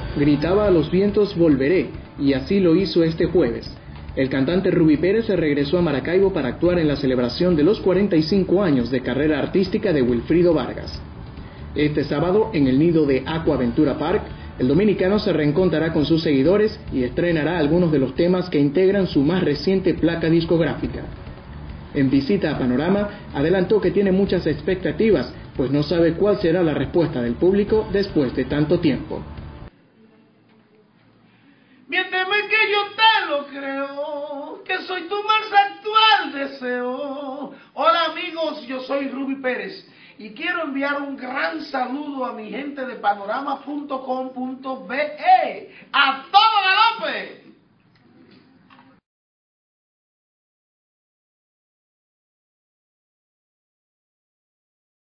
Gritaba a los vientos volveré, y así lo hizo este jueves. El cantante Rubí Pérez se regresó a Maracaibo para actuar en la celebración de los 45 años de carrera artística de Wilfrido Vargas. Este sábado, en el nido de Aquaventura Park, el dominicano se reencontrará con sus seguidores y estrenará algunos de los temas que integran su más reciente placa discográfica. En visita a Panorama, adelantó que tiene muchas expectativas, pues no sabe cuál será la respuesta del público después de tanto tiempo. Miénteme que yo te lo creo, que soy tu más actual deseo. Hola amigos, yo soy Rubí Pérez y quiero enviar un gran saludo a mi gente de panorama.com.be.